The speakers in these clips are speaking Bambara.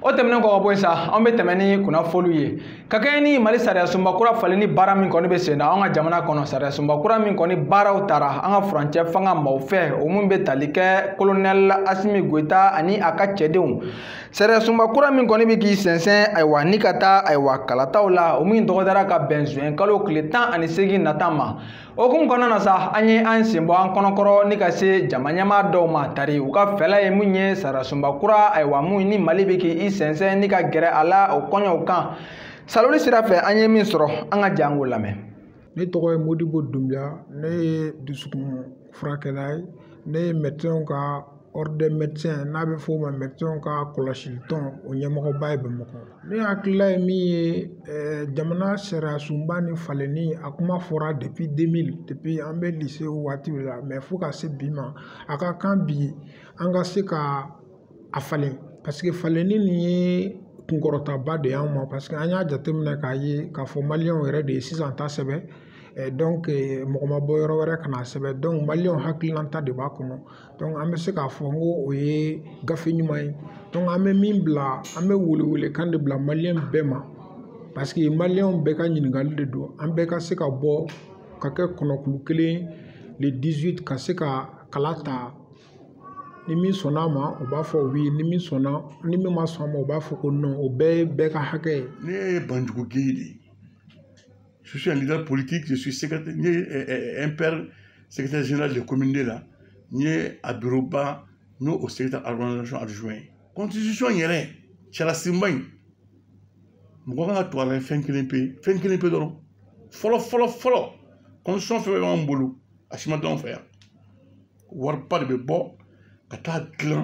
O tɛmɛnen kɔ ka bɔ yen sa an bɛ tɛmɛ ni kunnafoniw ye ka kɛɲɛ ni Mali sariya sunba kura falenni baara min kɔni bɛ sen na an ka jamana kɔnɔ sariya sunba kura min kɔni baaraw taara an ka furancɛ fanga maaw fɛ o mun bɛ tali kɛ colonel Asimi Goita ani a ka cɛdenw sariya sunba kura min kɔni bɛ k'i sɛnsɛn ayiwa ni ka taa ayiwa kalataw la o min dɔgɔdara ka bɛn juin kalo tile 18 nata ma o kun kɔnɔna na sa an ye an sen bɔ an kɔnɔkɔrɔ ni ka se jama ɲɛmaa dɔw ma tari u ka fɛla ye mun ye sariya sunba kura ayiwa mun ni Mali bɛ k'i sɛnsɛn ni ka gɛrɛ a la o kɔɲɔw kan saloli sira fɛ an ye min sɔrɔ an ka jango lamɛn. Ne tɔgɔ ye Modibo Dunbiya ne ye dusukun furakɛla ye ne ye médecin ka ordre des médecins n'a bɛ fɔ o ma médecin ka kɔlɔsilitɔn o ɲɛmɔgɔba ye Bamakɔ. Ne hakilila ye min ye jamana sariya sunba ni falenni a kuma fɔra depuis 2000 depuis an bɛ lycée waatiw la mais fo ka se bi ma a ka kan bi an ka se ka a falen parce que falenni nin ye kunkɔrɔtaba de y'an ma parce que an y'a jateminɛ k'a ye k'a fɔ maliyɛnw yɛrɛ de ye sisan ta sɛbɛn donc mɔgɔ ma bɔ yɔrɔ wɛrɛ kana sɛbɛn donc maliyɛnw hakilinata de b'a kɔnɔ donc an bɛ se k'a fɔ n ko o ye gafe ɲuman ye donc an bɛ min bila an bɛ welewelekan de bila maliyɛn bɛɛ ma parce que maliyɛnw bɛɛ ka ɲininkali de don an bɛɛ ka se ka bɔ ka kɛ kɔnɔkulu kelen le 18 ka se ka kala ta ni min sɔnna ma o b'a fɔ oui ni min sɔnna ni min ma sɔn ma o b'a fɔ ko non o bɛɛ ye bɛɛ ka hakɛ ye. Ne ye Banjugu Gueye de je suis un leader politique je suis secrétaire un père secrétaire général de commune la n ye a bureau ba n'o au secrétaire organisation adjoint constitution yɛrɛ cɛlasinba in mɔgɔ kan ka to a la fɛn kelen pe dɔrɔn fɔlɔ constitution fɛn fɛn b'an bolo a si ma d'anw fɛ yan wariba de bɛ bɔ ka taa dilan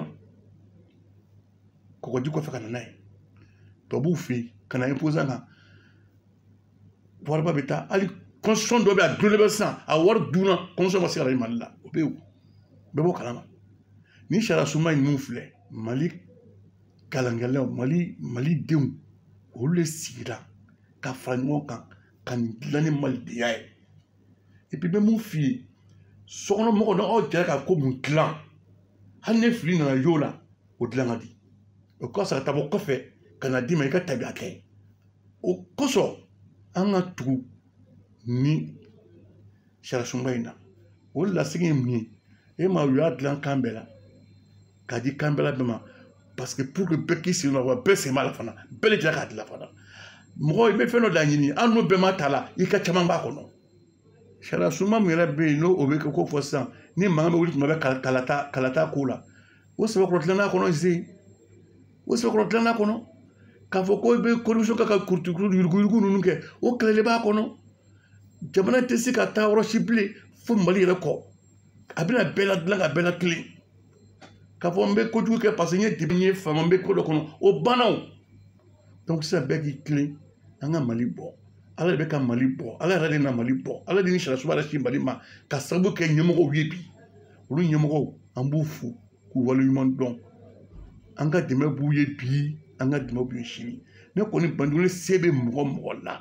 kɔgɔji kɔfɛ ka na n'a ye tubabuw fɛ yen ka na imposer kan wariba bɛ taa hali constitution dɔ bɛ a dulonnen bɛ sisan a wari dunna constitution ma se ka na Mali la o bɛ yen bɛɛ b'o kalama ni sariya sunba in mun filɛ Mali kalankɛlaw Mali denw olu de sigira ka fara ɲɔgɔn kan ka nin dilan ni malidenya ye et puis bɛ mun f'i ye sokɔnɔmɔgɔw n'aw jɛra ka ko mun dilan hali ne fili nana y'o la o dilan ka di o kɔsɔn ka bɔ kɔfɛ ka na d'i ma i ka tabiya kɛ o kɔsɔn an ka tugu ni sariya sunba in na o lasigi ye mun ye e ma u y'a dilan kan bɛɛ la k'a di kan bɛɛ la bɛɛ ma parce que pour que bɛɛ k'i sen don a la wa bɛɛ sen b'a la fana bɛɛ de jɛra k'a dilan fana mɔgɔ i bɛ fɛn dɔ laɲini an n'o bɛɛ ma ta la i ka caman b'a kɔnɔ sariya sunba min yɛrɛ bɛ yen n'o bɛ kɛ ko fɔ sisan ni mankan bɛ wuli tuma bɛ kalata ko la o sɛbɛkɔrɔ dilanna kɔnɔ se o sɛbɛkɔrɔ dilanna kɔnɔ k'a fɔ ko i bɛ corruption kɛ ka kurutukuru yuruguyurugu ninnu kɛ o kɛlɛ de b'a kɔnɔ jamana tɛ se ka taa yɔrɔ si bilen fo Mali yɛrɛ kɔ a bɛna bɛɛ la dilan ka bɛɛ la tilen k'a fɔ n bɛ kojugu kɛ parce que n ye debi n ye fama n bɛ ko dɔ kɔnɔ o banna o donc sisan bɛɛ k'i tilen an ka Mali bɔ ala de bɛ ka Mali bɔ ala yɛrɛ de na Mali bɔ ala de ni sariya sunba yɛrɛ si Mali ma ka sababu kɛ ɲɛmɔgɔw ye bi olu ɲɛmɔgɔw an b'u fo k'u waleɲuman dɔn an ka dɛmɛ b'u ye bi an ka dɛmɛ b'u ye sini ne kɔni Banjugu se bɛ mɔgɔ la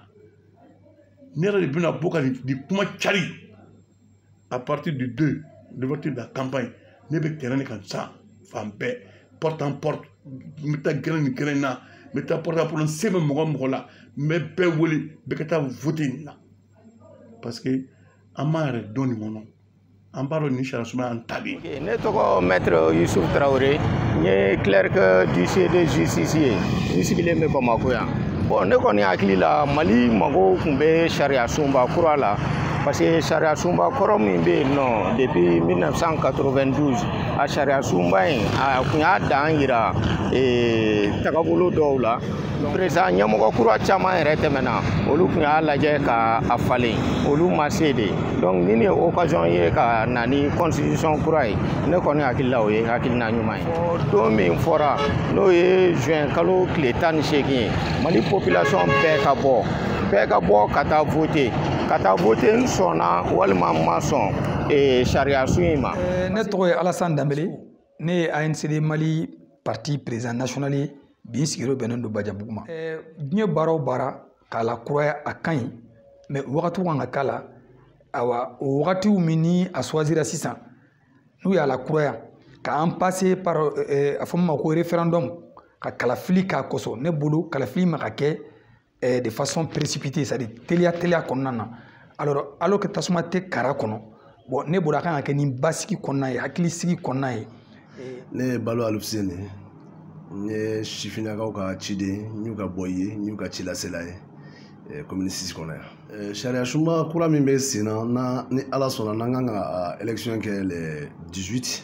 ne yɛrɛ de bɛna bɔ ka nin kuma cari à partir du 2 l'ouverture de la campagne ne bɛ terrain kan sa fan bɛɛ porte en porte n bɛ taa gɛrɛ ni gɛrɛ na n bɛ taa porte à porte n se bɛ mɔgɔ la n bɛ bɛɛ wele bɛɛ ka taa voter nin na parce que an b'an yɛrɛ dɔn nin kɔnɔ an b'a dɔn nin sariya sunba an ta de ye. Ne tɔgɔ maître Youssouf Traoré n ye clerc du CED de justice ye n sigilen bɛ Bamakɔ yan bon ne kɔni hakili la Mali mago tun bɛ sariya sunba kura la parce que sariya sunba kɔrɔ min bɛ yen nɔ depuis 1992 a sariya sunba in a tun y'a dan yira tagabolo dɔw la président ɲɛmɔgɔ kura caman yɛrɛ tɛmɛna olu tun y'a lajɛ ka a falen olu ma se de donc ni ye occasion ye ka na ni constitution kura ye ne kɔni hakili la o ye hakilina ɲuman ye don min fɔra n'o ye juin kalo tile 18 ye Mali population bɛɛ ka bɔ ka taa voter n sɔnna walima n ma sɔn sariya sun in ma. Ne tɔgɔ ye Alassane Dembele ne ye ANCD Mali parti président national ye bi n sigiyɔrɔ bɛnnen don Bajabugu ma. Diɲɛ baara o baara k'a la kuraya a ka ɲi mais wagatiw kan ka k'a la awa o wagatiw min ni a choisira sisan n'u y'a la kuraya k'an passer par a fɔ min ma ko référendum ka kalafili k'a kɔsɔn ne bolo kalafili ma ka kɛ de façon précipitée, c'est-à-dire teliya kɔnɔna na. Alors que tasuma tɛ kara kɔnɔ, bon ne bolo a kan ka kɛ ni basigi kɔnɔna ye, hakilisigi kɔnɔna ye. Ne ye Balo Alufuseni ye, n ye sifinnakaw ka ciden n y'u ka bɔ ye, n y'u ka ci lasela ye commune 6 kɔnɔ yan. Sariya sunba kura min bɛ sen na ni Ala sɔnna n'an kan ka élection kɛ le 18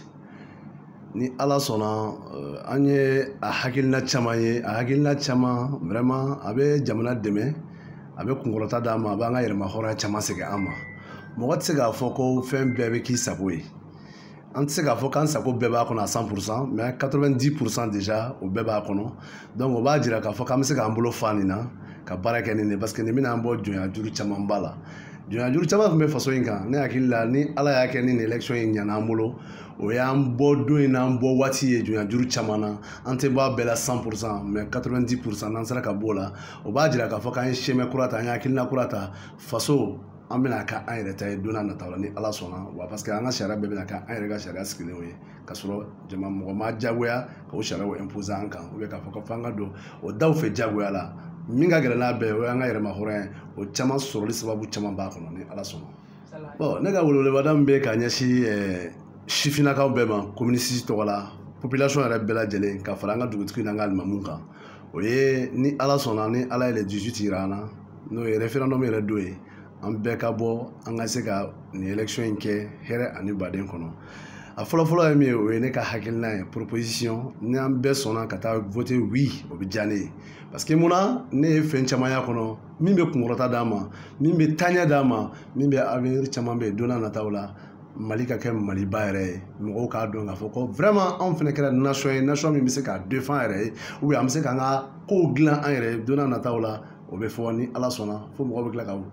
ni Ala sɔnna an ye a hakilina caman ye, a hakilina caman vraiment a bɛ jamana dɛmɛ, a bɛ kunkɔrɔta d'an ma, a b'an ka yɛrɛma hɔrɔnya caman segin an ma. Mɔgɔ tɛ se k'a fɔ ko fɛn bɛɛ bɛ k'i sago ye. An tɛ se k'a fɔ k'an sago bɛɛ b'a kɔnɔ à 100%, mais 90% déjà o bɛɛ b'a kɔnɔ. Donc o b'a jira k'a fɔ k'an bɛ se k'an bolo fa nin na ka baara kɛ nin de parce que nin bɛna an bɔ jɔnya juru caman ba la. Jɔnya juru caman tun bɛ faso in kan, ne hakili la ni Ala y'a kɛ ni nin élection in ɲana an bolo, o y'an bɔ don in n'an bɔ waati ye jɔnya juru caman na. An tɛ bɔ a bɛɛ la 100%, mais 90% n'an sera ka bɔ o la, o b'a jira k'a fɔ k'an ye chemin kura ta, an ye hakilina kura ta, faso an bɛna kɛ an yɛrɛ ta ye don n'a nataw la ni Ala sɔnna, wa parce que an ka sariya bɛɛ bɛna kɛ an yɛrɛ ka sariya sigilenw ye, ka sɔrɔ jama mɔgɔ ma jagoya k'o sariyaw imposer an kan, ou bien k'a fɔ ko f'an ka don o daw fɛ jagoya la. Min ka gɛlɛn n'a bɛɛ o y'an ka yɛrɛma hɔrɔnya ye, o caman sɔrɔli sababu caman b'a kɔnɔ ni Ala sɔnna. Bon ne ka weleweleda min bɛ ka ɲɛsin sifinnakaw bɛɛ ma commune 6 tɔgɔ la, population yɛrɛ bɛɛ lajɛlen ka fara an ka dugutigi n'an ka alimamuw kan, o ye ni Ala sɔnna ni Ala ye le 18 yira an na, n'o ye référendum yɛrɛ don ye, an bɛɛ ka bɔ an ka se ka nin élection in kɛ hɛrɛ ani baden kɔnɔ. A fɔlɔfɔlɔ ye min ye o ye ne ka hakilina ye, proposition ni an bɛɛ sɔnna ka taa voter oui o bɛ diya ne ye parce que munna ne ye fɛn caman y'a kɔnɔ min bɛ kunkɔrɔta d'an ma, min bɛ taaɲɛ d'an ma, min bɛ avenir caman bɛ yen don n'a nataw la Mali ka kɛ Maliba yɛrɛ ye, mɔgɔw k'a dɔn k'a fɔ ko vraiment anw fana kɛra nation ye, nation min bɛ se k'a défend yɛrɛ ye, ou bien an bɛ se k'an ka kow dilan an yɛrɛ ye don n'a nataw la, o bɛ fɔ ni Ala sɔnna fo mɔgɔw bɛ tila ka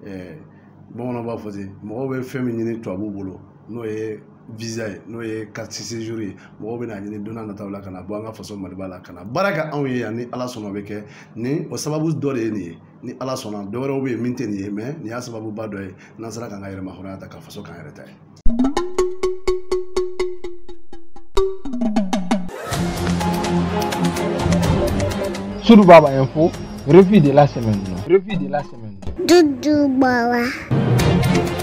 bamananw b'a fɔ ten, mɔgɔw bɛ fɛn min ɲini tubabuw bolo n'o ye visa ye, n'o ye carte séjour ye, mɔgɔw bɛna ɲini don n'a nataw la ka na bɔ an ka faso Maliba la ka na baara kɛ anw ye yan ni Ala sɔnna o bɛ kɛ ni o sababu dɔ de ye nin ye, ni Ala sɔnna dɔ wɛrɛw bɛ yen min tɛ nin ye, mais nin y'a sababuba dɔ ye n'an sera k'an ka yɛrɛma hɔrɔnya ta ka faso k'an yɛrɛ ta ye. Soudou Baba Info, revue de la semaine. Doudou Baba.